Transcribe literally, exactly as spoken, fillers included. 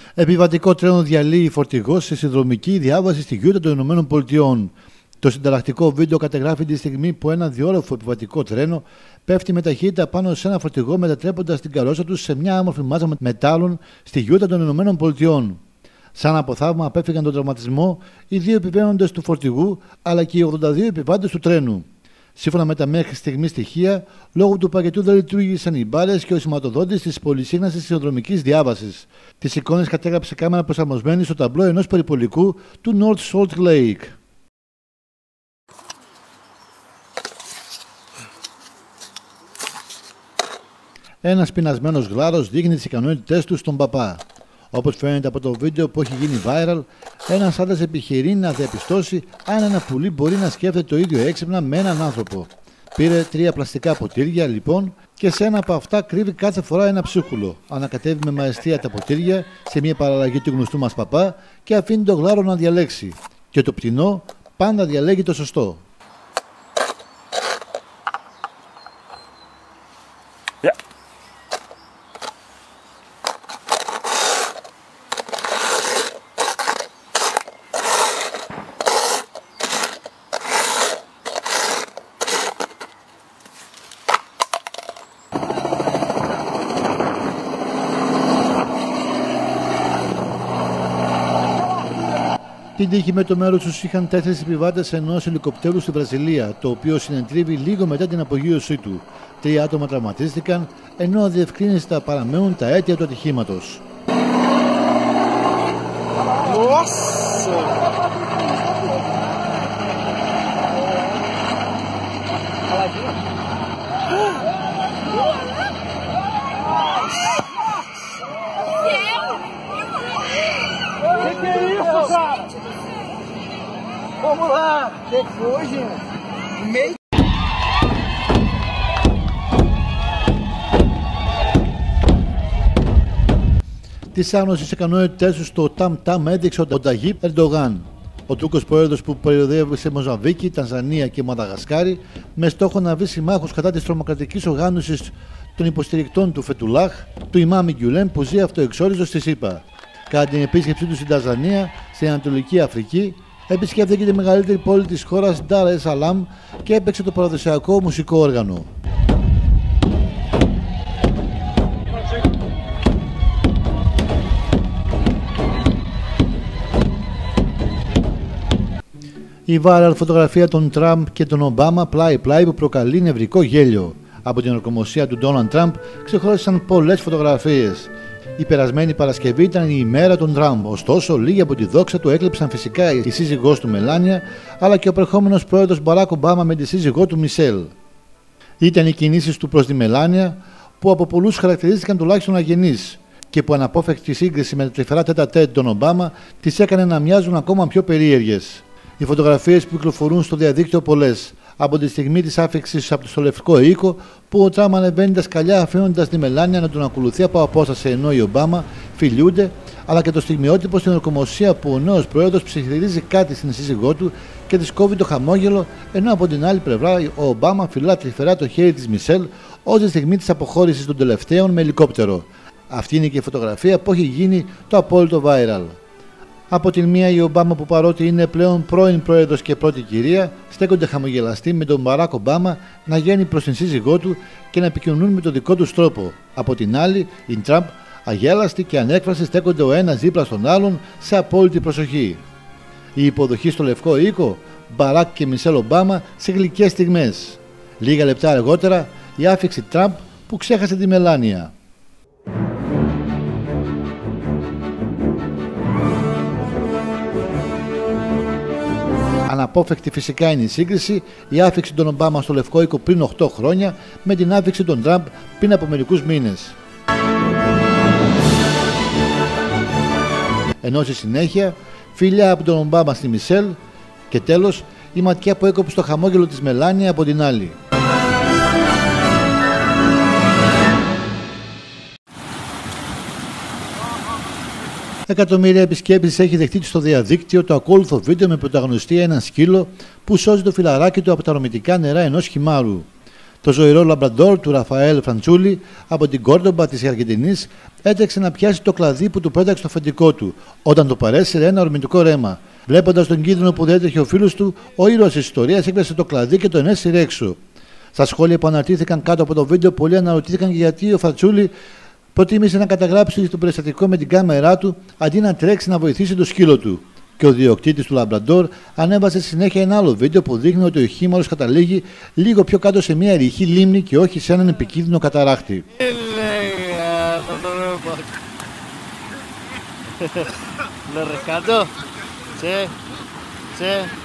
Επιβατικό τρένο διαλύει φορτηγός σε συνδρομική διάβαση στη Γιούτα των Ηνωμένων Πολιτειών. Το συνταρακτικό βίντεο καταγράφει τη στιγμή που ένα διόροφο επιβατικό τρένο πέφτει με ταχύτητα πάνω σε ένα φορτηγό, μετατρέποντας την καρόσα του σε μια άμορφη μάζα μετάλλων στη Γιούτα των Ηνωμένων Πολιτειών. Σαν από θαύμα απέφυγαν τον τραυματισμό οι δύο επιβαίνοντες του φορτηγού αλλά και οι ογδόντα δύο επιβάτες του τρένου. Σύμφωνα με τα μέχρι στιγμή στοιχεία, λόγω του παγετού δεν λειτουργήσαν οι μπάρες και ο σηματοδότης της πολυσύχναστης συνδρομικής διάβασης. Τις εικόνες κατέγραψε κάμερα προσαρμοσμένη στο ταμπλό ενός περιπολικού του North Salt Lake. Ένας πεινασμένος γλάρος δείχνει τις ικανότητές του στον παπά. Όπως φαίνεται από το βίντεο που έχει γίνει viral, ένας άντρας επιχειρεί να διαπιστώσει αν ένα πουλί μπορεί να σκέφτεται το ίδιο έξυπνα με έναν άνθρωπο. Πήρε τρία πλαστικά ποτήρια λοιπόν και σε ένα από αυτά κρύβει κάθε φορά ένα ψίχουλο. Ανακατεύει με μαεστία τα ποτήρια σε μια παραλλαγή του γνωστού μας παπά και αφήνει το γλάρο να διαλέξει. Και το πτηνό πάντα διαλέγει το σωστό. Yeah. Την τύχη με το μέρος τους είχαν τέσσερις επιβάτες ενός ελικοπτέρου στη Βραζιλία, το οποίο συνετρίβει λίγο μετά την απογείωσή του. Τρία άτομα τραυματίστηκαν, ενώ αδιευκρίνιστα παραμένουν τα αίτια του ατυχήματος. Vamos lá, que foi, gente? Meio... Τις άγνωσες ικανότητές του στο Ταμ-Ταμ έδειξε ο Ταγίπ Ερντογάν, ο Τούρκος πρόεδρος που περιοδεύει σε Μοζαμβίκη, Τανζανία και Μαδαγασκάρη, με στόχο να βρει συμμάχους κατά της τρομοκρατικής οργάνωσης των υποστηρικτών του Φετουλάχ, του Ιμάμι Γκιουλέμ, που ζει αυτοεξόριστος στη ΣΥΠΑ. Κατά την επίσκεψή του στην Τανζανία, στην Ανατολική Αφρική, επισκέφθηκε τη μεγαλύτερη πόλη της χώρας, Ντάρ es Σαλάμ, και έπαιξε το παραδοσιακό μουσικό όργανο. Η viral φωτογραφία των Τραμπ και των Ομπάμα πλάι-πλάι που προκαλεί νευρικό γέλιο. Από την ορκομοσία του Ντόναλντ Τραμπ ξεχώρισαν πολλές φωτογραφίες. Η περασμένη Παρασκευή ήταν η ημέρα των Τραμπ, ωστόσο λίγοι από τη δόξα του έκλεψαν φυσικά η σύζυγός του Μελάνια, αλλά και ο προηγούμενος πρόεδρος Μπαράκ Ομπάμα με τη σύζυγό του Μισελ. Ήταν οι κινήσεις του προς τη Μελάνια που από πολλούς χαρακτηρίστηκαν τουλάχιστον αγενείς και που αναπόφευκτη σύγκριση με τα τρυφερά τέτα-τέτ των Ομπάμα τις έκανε να μοιάζουν ακόμα πιο περίεργες. Οι φωτογραφίες που κυκλοφορούν στο διαδίκτυο πολλές, από τη στιγμή της άφηξης από το Λευκό Οίκο, που ο Τραμπ ανεβαίνει τα σκαλιά αφήνοντας τη Μελάνια να τον ακολουθεί από απόσταση, ενώ οι Ομπάμα φιλιούνται, αλλά και το στιγμιότυπο στην ορκομοσία που ο νέος πρόεδρος ψιθυρίζει κάτι στην σύζυγό του και της κόβει το χαμόγελο, ενώ από την άλλη πλευρά ο Ομπάμα φυλά τρυφερά το χέρι της Μισελ ως τη στιγμή της αποχώρησης των τελευταίων με ελικόπτερο. Αυτή είναι και η φωτογραφία που έχει γίνει το απόλυτο viral. Από την μία, η Ομπάμα, που παρότι είναι πλέον πρώην πρόεδρος και πρώτη κυρία, στέκονται χαμογελαστοί με τον Μπαράκ Ομπάμα να γίνει προς την σύζυγό του και να επικοινωνούν με τον δικό τους τρόπο. Από την άλλη, οι Τραμπ, αγέλαστοι και ανέκφραστοι, στέκονται ο ένας δίπλα στον άλλον σε απόλυτη προσοχή. Η υποδοχή στο Λευκό Οίκο, Μπαράκ και Μισελ Ομπάμα σε γλυκές στιγμές. Λίγα λεπτά αργότερα, η άφηξη Τραμπ που ξέχασε τη Μελάνια. Αναπόφευκτη φυσικά είναι η σύγκριση, η άφηξη των Ομπάμα στο Λευκό Οίκο πριν οκτώ χρόνια με την άφηξη των Τραμπ πριν από μερικούς μήνες. Ενώ στη συνέχεια, φιλιά από τον Ομπάμα στη Μισελ και τέλος η ματιά που έκοψε το χαμόγελο της Μελάνια από την άλλη. Εκατομμύρια επισκέπτες έχει δεχτεί στο διαδίκτυο το ακόλουθο βίντεο με πρωταγωνιστή ένα σκύλο που σώζει το φιλαράκι του από τα ρωμητικά νερά ενός χυμάρου. Το ζωηρό λαμπραντόρ του Ραφαέλ Φραντσούλη από την Κόρντομπα της Αργεντινής έτρεξε να πιάσει το κλαδί που του πέταξε το αφεντικό του, όταν το παρέσυρε ένα ορμητικό ρέμα. Βλέποντας τον κίνδυνο που διέτρεχε ο φίλος του, ο ήρωας της ιστορίας έκρασε το κλαδί και τον έσυρε έξω. Στα σχόλια που αναρτήθηκαν κάτω από το βίντεο, πολλοί αναρωτήθηκαν γιατί ο Φραντσούλη προτίμησε να καταγράψει το περιστατικό με την κάμερά του αντί να τρέξει να βοηθήσει το σκύλο του. Και ο διοκτήτης του Λαμπραντόρ ανέβασε στη συνέχεια ένα άλλο βίντεο που δείχνει ότι ο χήμαρος καταλήγει λίγο πιο κάτω σε μια ρηχή λίμνη και όχι σε έναν επικίνδυνο καταράκτη. Lo rescato. Sí, sí.